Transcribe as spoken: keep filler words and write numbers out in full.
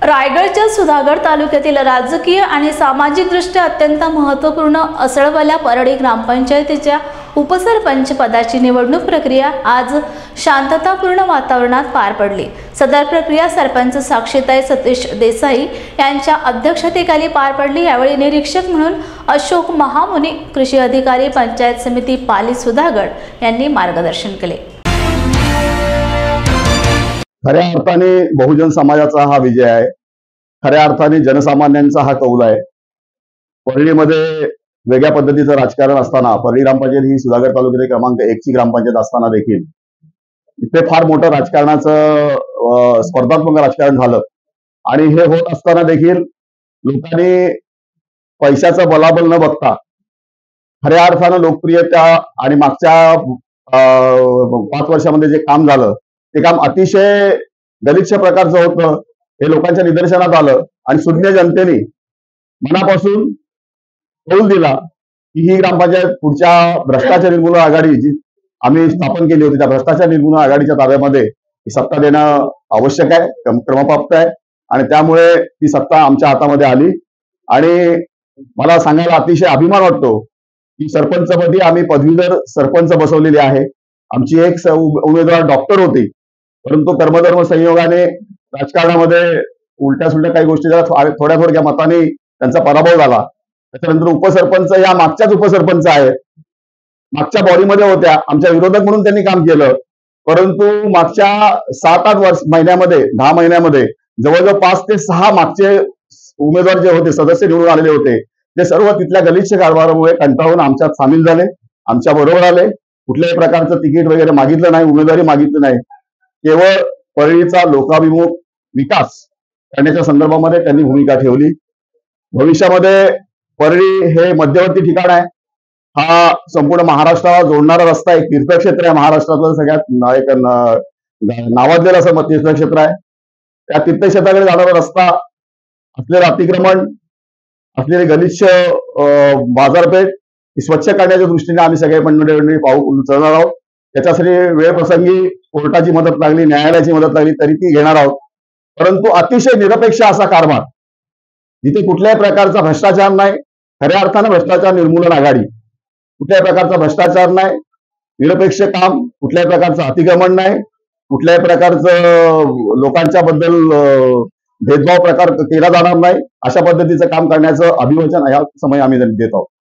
रायगडच्या सुधागड तालुक्यातील राजकीय आणि सामाजिकदृष्ट्या अत्यंत महत्त्वपूर्ण असळवल्या परळी ग्रामपंचायतीच्या उपसरपंच पदाची निवडणूक प्रक्रिया आज शांततापूर्ण वातावरणात पार पडली। सदर प्रक्रिया सरपंच साक्षीताई सतीश देसाई यांच्या अध्यक्षतेखाली पार पडली। यावेळी निरीक्षक म्हणून अशोक महामुनी, कृषी अधिकारी, पंचायत समिती पाली सुधागड यांनी मार्गदर्शन केले। खऱ्या अर्थाने बहुजन समाजाचा हा विजय आहे। खऱ्या अर्थाने जनसामान्यांचा हा कौल आहे। परळीमध्ये वेगळ्या पद्धतीचं राजकारण असताना, परळी ग्रामपंचायत ही सुधागड तालुक्यातील क्रमांक एक ची ग्रामपंचायत असताना देखील इथे फार मोठं राजकारणाचं स्पर्धात्मक राजकारण झालं आणि हे होत असताना देखील लोकांनी पैशाचं बलाबल न बघता खऱ्या अर्थानं लोकप्रियता आणि मागच्या पाच वर्षामध्ये जे काम झालं ते काम अतिशय गलिच्छ प्रकारचं होतं हे लोकांच्या निदर्शनात आलं आणि सुज्ञ जनतेने मनापासून कौल दिला की ही ग्रामपंचायत पुढच्या भ्रष्टाचार निर्मूलन आघाडी जी आम्ही स्थापन केली होती त्या भ्रष्टाचार निर्मूलन आघाडीच्या ताब्यामध्ये ही सत्ता देणं आवश्यक आहे, क्रमप्राप्त आहे आणि त्यामुळे ती सत्ता आमच्या हातामध्ये आली। आणि मला सांगायला अतिशय अभिमान वाटतो की सरपंचपदी आम्ही पदवीधर सरपंच बसवलेले आहे। आमची एक उमेदवार डॉक्टर होती, परंतु कर्मधर्म संयोगाने राजकारणामध्ये उलट्या सुलट्या काही गोष्टी झाल्या, थोड्या थोड्या मताने त्यांचा पराभव झाला। त्याच्यानंतर उपसरपंच या मागच्याच उपसरपंच आहेत, मागच्या बॉडीमध्ये होत्या, आमच्या विरोधक म्हणून त्यांनी काम केलं। परंतु मागच्या सात आठ वर्ष महिन्यामध्ये दहा महिन्यामध्ये जवळजवळ पाच ते सहा मागचे उमेदवार जे होते, सदस्य निवडून आलेले होते, ते सर्व तिथल्या गलिच्छ कारभारामुळे कंटाळून आमच्यात सामील झाले, आमच्या बरोबर आले। कुठल्याही प्रकारचं तिकीट वगैरे मागितलं नाही, उमेदवारी मागितली नाही। केवळ परळीचा लोकाभिमुख विकास करण्याच्या संदर्भामध्ये त्यांनी भूमिका ठेवली। भविष्यामध्ये परळी हे मध्यवर्ती ठिकाण आहे, हा संपूर्ण महाराष्ट्राला जोडणारा रस्ता आहे, तीर्थक्षेत्र आहे, महाराष्ट्रातलं सगळ्यात एक नावाजलेलं असं तीर्थक्षेत्र आहे। त्या तीर्थक्षेत्राकडे जाणारा रस्ता, असलेलं अतिक्रमण, असलेली गलिच्छ बाजारपेठ स्वच्छ करण्याच्या दृष्टीने आम्ही सगळे मंडळी पाहू उचलणार आहोत। त्याच्यासाठी वेळ प्रसंगी कोर्टाची मदत लागली, न्यायालयाची मदत लागली तरी ती घेणार आहोत। परंतु अतिशय निरपेक्ष असा कारभार, जिथे कुठल्याही प्रकारचा भ्रष्टाचार नाही, खऱ्या अर्थानं भ्रष्टाचार निर्मूलन आघाडी, कुठल्याही प्रकारचा भ्रष्टाचार नाही, निरपेक्ष काम, कुठल्याही प्रकारचं अतिक्रमण नाही, कुठल्याही प्रकारचं लोकांच्या बद्दल भेदभाव प्रकार केला जाणार नाही, अशा पद्धतीचं काम करण्याचं अभिवचन या समय आम्ही देत आहोत।